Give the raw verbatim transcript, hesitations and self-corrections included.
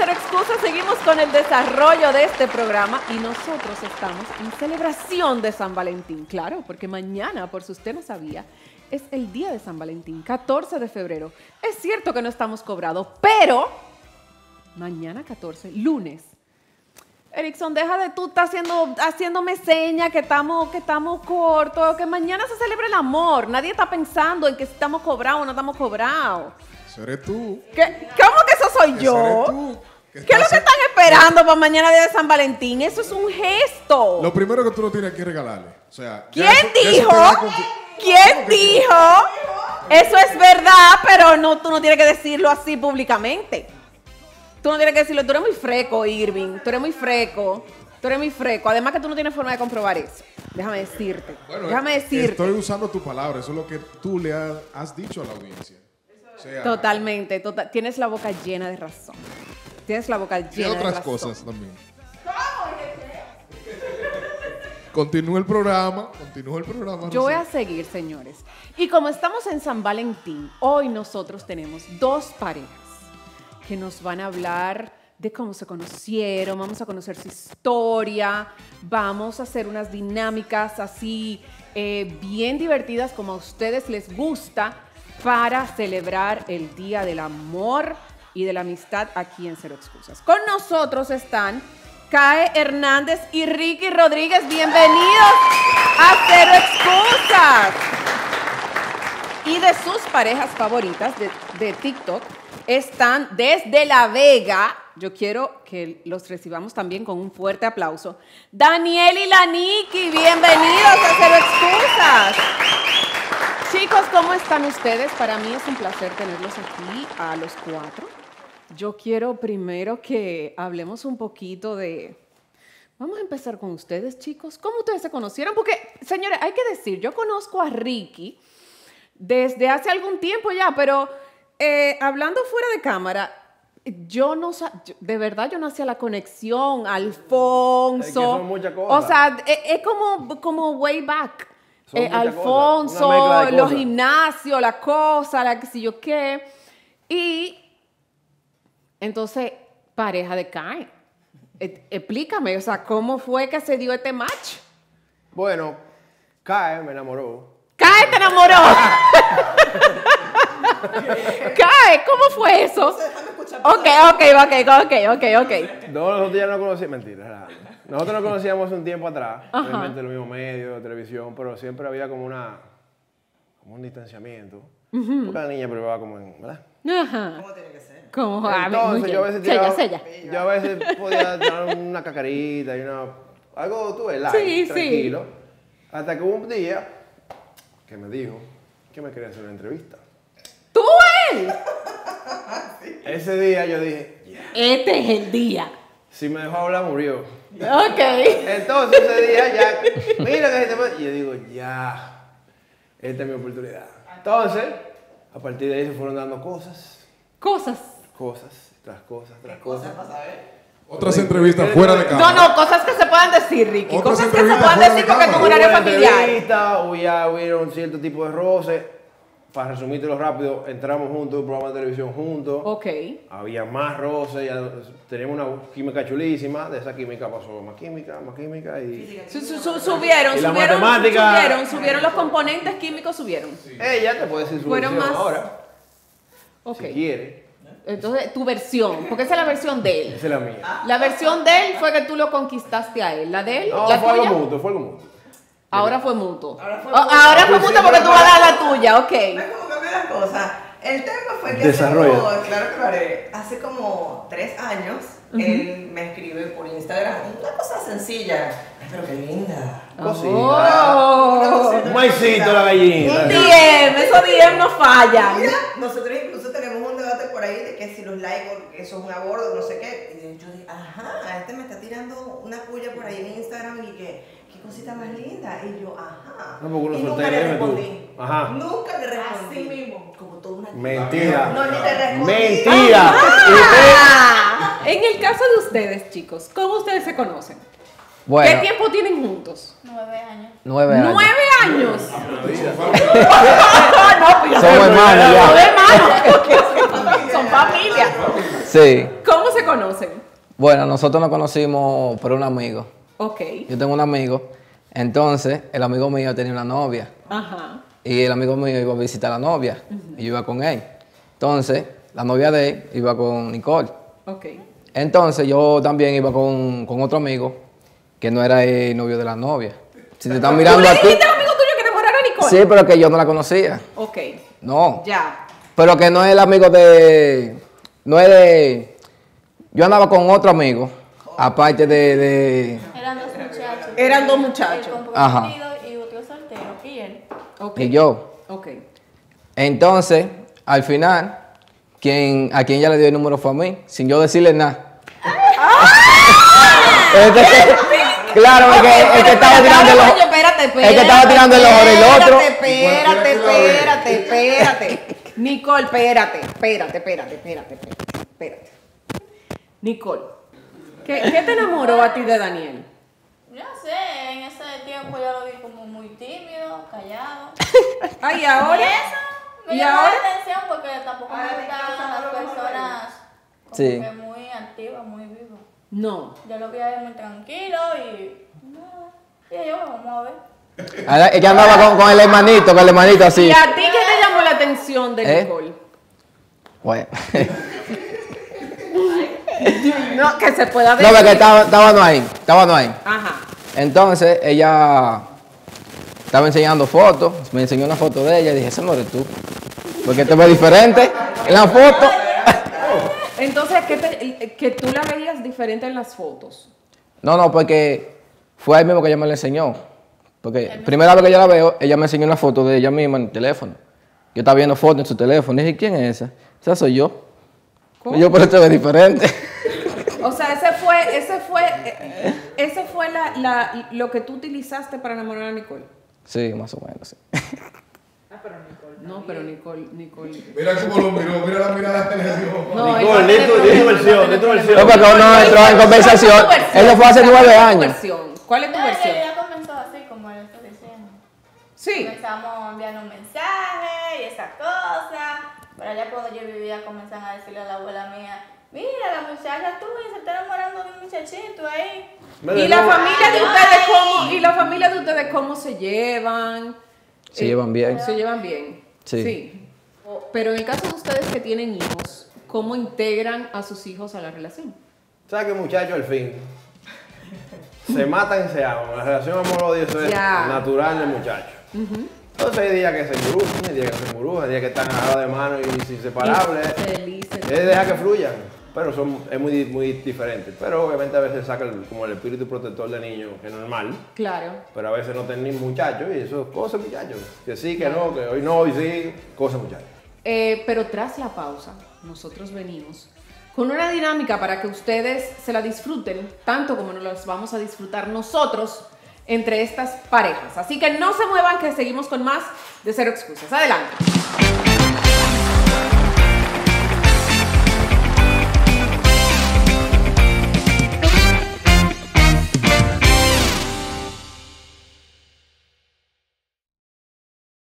Cero Excusas, seguimos con el desarrollo de este programa y nosotros estamos en celebración de San Valentín, claro, porque mañana, por si usted no sabía, es el día de San Valentín, catorce de febrero. Es cierto que no estamos cobrados, pero mañana catorce, lunes. Erickson, deja de tú estar haciendo, haciéndome señas que estamos, que estamos cortos, que mañana se celebra el amor. Nadie está pensando en que si estamos cobrados o no estamos cobrados. Eso eres tú. ¿Qué? ¿Cómo que eso soy yo? Eso eres tú. ¿Qué es lo que están esperando para mañana día de San Valentín? Eso es un gesto. Lo primero que tú no tienes que regalarle. O sea, ¿Quién eso, dijo? Eso ¿Quién dijo? Eso es verdad, pero no, tú no tienes que decirlo así públicamente. Tú no tienes que decirlo. Tú eres muy freco, Irving. Tú eres muy freco. Tú eres muy freco. Además que tú no tienes forma de comprobar eso. Déjame decirte. Bueno, Déjame decirte. Estoy usando tu palabra. Eso es lo que tú le has, has dicho a la audiencia. O sea, Totalmente. Total, tienes la boca llena de razón. Tienes la boca llena de y razón. otras cosas también. Continúa el programa. Continúa el programa. Yo voy a Rosy. seguir, señores. Y como estamos en San Valentín, hoy nosotros tenemos dos parejas que nos van a hablar de cómo se conocieron, vamos a conocer su historia, vamos a hacer unas dinámicas así eh, bien divertidas como a ustedes les gusta para celebrar el Día del Amor y de la Amistad aquí en Cero Excusas. Con nosotros están Cae Hernández y Ricky Rodríguez. Bienvenidos a Cero Excusas. Y de sus parejas favoritas de, de TikTok están desde La Vega. Yo quiero que los recibamos también con un fuerte aplauso. Daniel y la Nikki, bienvenidos a Cero Excusas. Chicos, ¿cómo están ustedes? Para mí es un placer tenerlos aquí a los cuatro. Yo quiero primero que hablemos un poquito de... Vamos a empezar con ustedes, chicos. ¿Cómo ustedes se conocieron? Porque, señores, hay que decir, yo conozco a Ricky desde hace algún tiempo ya, pero eh, hablando fuera de cámara, yo no sé, de verdad yo no hacía la conexión, Alfonso. Es que son muchas cosas. O sea, es, es como, como way back. Son Eh, muchas Alfonso, cosas, una mezcla de los cosas. gimnasios, la cosa, la que sé yo qué. Y entonces, pareja de Cae. E- explícame, o sea, ¿cómo fue que se dio este match? Bueno, Cae me enamoró. ¡Cae, te enamoró! ¡Cae! ¿Cómo fue eso? Ok, ok, ok, ok, ok, ok. No, nosotros ya no conocíamos, mentira, era- nosotros nos conocíamos un tiempo atrás, Ajá. obviamente en los mismos medios, de televisión, pero siempre había como una, como un distanciamiento, porque la niña privaba como en, ¿verdad? Ajá. ¿Cómo tiene que ser? ¿Cómo? A ver, muy Entonces yo a bien. veces tiraba, Sella, sella. yo a veces podía tirar una cacarita y una, algo, tú ves, light, Sí, sí. tranquilo, hasta que hubo un día que me dijo que me quería hacer una entrevista. ¿Tú, él? Ese día yo dije, yeah. Este es el día. Si me dejó hablar, murió. Ok. Entonces ese día ya, mira que se te... Y yo digo, ya, esta es mi oportunidad. Entonces, a partir de ahí se fueron dando cosas, Cosas. cosas, tras cosas, tras Cosas cosas. para saber. Otras entrevistas fuera de No, cámara. no, cosas que se puedan decir, Ricky. Otras Cosas que se entrevistas puedan fuera decir de porque es un cámara. horario Hubo familiar. entrevista, hubo- hubieron cierto tipo de roces. Para resumírtelo rápido, entramos juntos, un programa de televisión juntos. Ok. Había más roces, ya teníamos una química chulísima. De esa química pasó más química, más química y... Su- su- su- subieron, Y la subieron, matemática. subieron, subieron los componentes químicos, subieron. Ella te puede decir su Fueron versión más- ahora, Ok. si quiere. Entonces, tu versión, porque esa es la versión de él. Esa es la mía. La versión de él fue que tú lo conquistaste a él. La de él, No, la fue algo tuya. mutuo, fue algo mutuo. Ahora fue mutuo. Ahora fue Oh, mutuo. ahora fue Pues mutuo siempre porque tú vas a dar la tuya, ok. ¿Ves cómo cambió la cosa? El tema fue que Desarrolla. hace como, claro que lo haré, hace como tres años, él me escribe por Instagram, una cosa sencilla, ay, pero qué linda. Cosita. Oh. Un maicito la Un gallina. D M, esos D M no fallan. Mira, nosotros incluso tenemos un debate por ahí de que si los likes, que eso es un abordo, no sé qué. Y yo dije, ajá, este me está tirando una puya por ahí en Instagram y que, qué cosita más linda. Y yo, ajá. No, porque uno y nunca soltero, le dime tú. respondí. Ajá. Nunca le respondí. Así mismo. Como toda una... Mentira. No, ni te respondí. Mentira. Ah, en el caso de ustedes, chicos, ¿cómo ustedes se conocen? Bueno, ¿Qué tiempo tienen juntos? Nueve años. nueve años. ¡Nueve años! Ah, no, pues, Somos hermanos Son ya. hermanos. Son familia. Sí. ¿Cómo se conocen? Bueno, nosotros nos conocimos por un amigo. Ok. Yo tengo un amigo. Entonces, el amigo mío tenía una novia. Ajá. Y el amigo mío iba a visitar a la novia. Y yo iba con él. Entonces, la novia de él iba con Nicole. Ok. Entonces, yo también iba con, con otro amigo que no era el novio de la novia. Si te están ¿Tú mirando le a ti. dijiste al amigo tuyo que enamorara a Nicole? Sí, pero que yo no la conocía. Ok. No. Ya. Pero que no es el amigo de. No es de. Yo andaba con otro amigo. Aparte de. de Eran dos muchachos. Eran dos muchachos. El Ajá. comprometido y otro soltero. Y él. Ok. y yo. Ok. Entonces, Al final, quien, a quien ella le dio el número fue a mí, sin yo decirle nada. Entonces, claro, porque el que estaba tirando el ojo. Espérate, espérate. El que estaba tirando el ojo era el otro. Espérate, espérate, espérate. Nicole, espérate, espérate, espérate, espérate, espérate, espérate. Nicole, ¿qué, qué te enamoró a ti de Daniel? No sé, en ese tiempo yo lo vi como muy tímido, callado. Ay, Y ahora. eso me ¿Y llamó ahora? la atención porque tampoco me gustan las personas como Sí. que muy activas, muy vivas. No. Yo lo vi a él muy tranquilo y nada. Y yo, vamos a ver. Ahora, ella andaba con, con el hermanito, con el hermanito así. ¿Y a ti qué te llamó la atención de ¿Eh? Nicole? Bueno. No, que se pueda No, decir. porque estaba- estábamos ahí, estábamos ahí. Ajá. Entonces, ella estaba enseñando fotos, me enseñó una foto de ella y dije, ese no eres tú. Porque te ves diferente en la foto. Entonces, ¿qué te- que tú la veías diferente en las fotos. No, no, porque fue él mismo que ella me la enseñó. Porque primera vez que yo la veo, ella me enseñó una foto de ella misma en el teléfono. Yo estaba viendo fotos en su teléfono y dije, ¿quién es esa? Esa soy yo. ¿Cómo? Y yo, pero te ves diferente. O sea, ese fue, ese fue, eh, ese fue la, la- lo que tú utilizaste para enamorar a Nicole. Sí, más o menos, sí. No, pero Nicole, Nicole. Mira cómo lo miró, mira la mirada que le dio. No, Nicole, él di no tu- tiene di tu problema, versión, no di tu tiene versión. No, porque uno entró en conversación. ¿Cuál es tu versión? Eso fue hace O sea, nueve ¿cuál es tu años. versión? ¿Cuál es tu No, en versión? realidad comenzó así, como él está diciendo. Sí. Comenzamos a enviar un mensaje y esas cosas. Pero allá cuando yo vivía comenzaron a decirle a la abuela mía, mira, la muchacha tuya se está enamorando de un muchachito ahí. Y la familia de ustedes cómo, y la familia de ustedes cómo se llevan. Se Eh, llevan bien. Se llevan bien. Sí. O- Pero en el caso de ustedes que tienen hijos, ¿cómo integran a sus hijos a la relación? ¿Sabes qué, muchachos? Al fin. Se matan y se aman. La relación amor-odio eso es Ya. natural del muchacho. Entonces hay días que se embrujan, hay días que se embrujan, hay días que están agarrados de mano y inseparables. Felices. Es dejar que fluyan. Pero son, es muy, muy diferente. Pero obviamente a veces saca el- como el espíritu protector del niño, que es normal. Claro. Pero a veces no tienen muchachos y eso es cosas muchachos. Que sí, que no, que hoy no, hoy sí, cosas muchachos. Eh, pero tras la pausa, nosotros venimos con una dinámica para que ustedes se la disfruten tanto como nos las vamos a disfrutar nosotros entre estas parejas. Así que no se muevan, que seguimos con más de Cero Excusas. Adelante.